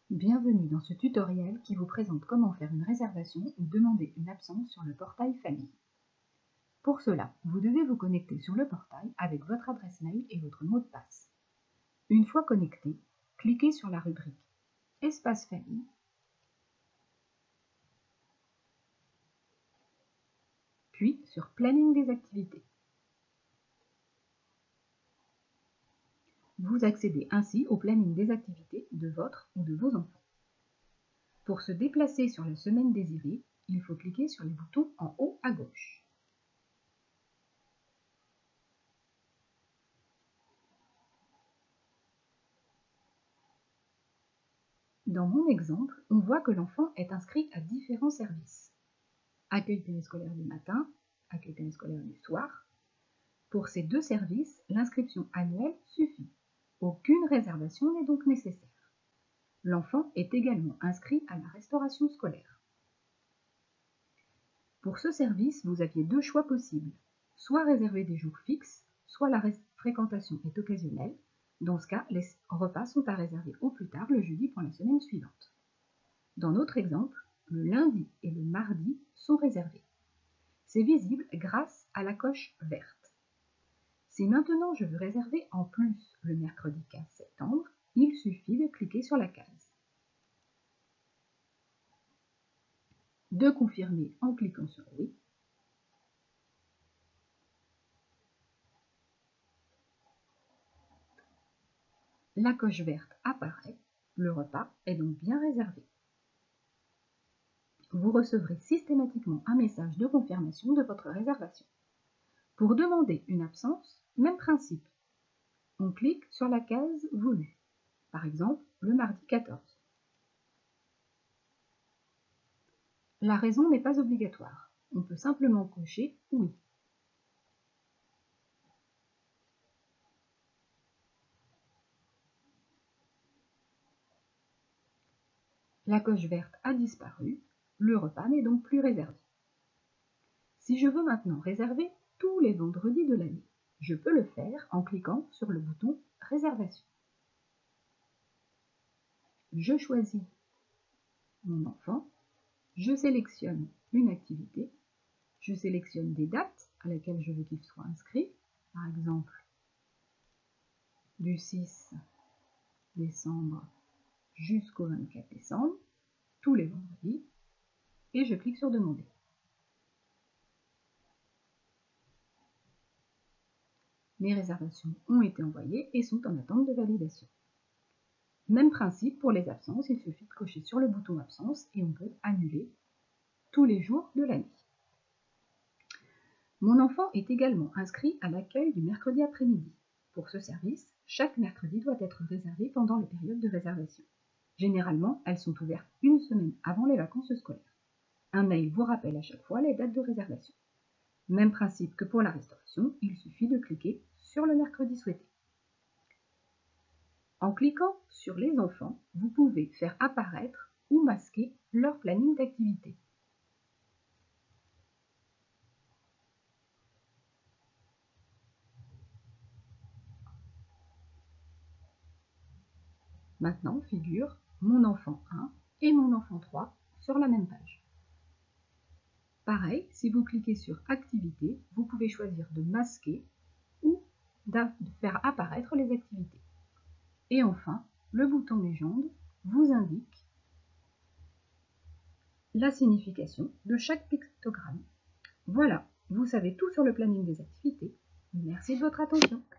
Bienvenue dans ce tutoriel qui vous présente comment faire une réservation ou demander une absence sur le portail famille. Pour cela, vous devez vous connecter sur le portail avec votre adresse mail et votre mot de passe. Une fois connecté, cliquez sur la rubrique Espace famille, puis sur Planning des activités. Vous accédez ainsi au planning des activités de votre ou de vos enfants. Pour se déplacer sur la semaine désirée, il faut cliquer sur les boutons en haut à gauche. Dans mon exemple, on voit que l'enfant est inscrit à différents services. Accueil périscolaire du matin, accueil périscolaire du soir. Pour ces deux services, l'inscription annuelle suffit. Aucune réservation n'est donc nécessaire. L'enfant est également inscrit à la restauration scolaire. Pour ce service, vous aviez deux choix possibles. Soit réserver des jours fixes, soit la fréquentation est occasionnelle. Dans ce cas, les repas sont à réserver au plus tard le jeudi pour la semaine suivante. Dans notre exemple, le lundi et le mardi sont réservés. C'est visible grâce à la coche verte. Si maintenant je veux réserver en plus le mercredi 15 septembre, il suffit de cliquer sur la case. De confirmer en cliquant sur oui. La coche verte apparaît, le repas est donc bien réservé. Vous recevrez systématiquement un message de confirmation de votre réservation. Pour demander une absence, même principe. On clique sur la case voulue, par exemple le mardi 14. La raison n'est pas obligatoire, on peut simplement cocher oui. La coche verte a disparu, le repas n'est donc plus réservé. Si je veux maintenant réserver tous les vendredis de l'année, je peux le faire en cliquant sur le bouton Réservation. Je choisis mon enfant, je sélectionne une activité, je sélectionne des dates à laquelle je veux qu'il soit inscrit, par exemple du 6 décembre jusqu'au 24 décembre, tous les vendredis, et je clique sur Demander. Mes réservations ont été envoyées et sont en attente de validation. Même principe pour les absences, il suffit de cocher sur le bouton Absence et on peut annuler tous les jours de l'année. Mon enfant est également inscrit à l'accueil du mercredi après-midi. Pour ce service, chaque mercredi doit être réservé pendant les périodes de réservation. Généralement, elles sont ouvertes une semaine avant les vacances scolaires. Un mail vous rappelle à chaque fois les dates de réservation. Même principe que pour la restauration, il suffit de cliquer sur le mercredi souhaité. En cliquant sur les enfants, vous pouvez faire apparaître ou masquer leur planning d'activité. Maintenant figure mon enfant 1 et mon enfant 3 sur la même page. Pareil, si vous cliquez sur Activités, vous pouvez choisir de masquer ou de faire apparaître les activités. Et enfin, le bouton Légende vous indique la signification de chaque pictogramme. Voilà, vous savez tout sur le planning des activités. Merci de votre attention.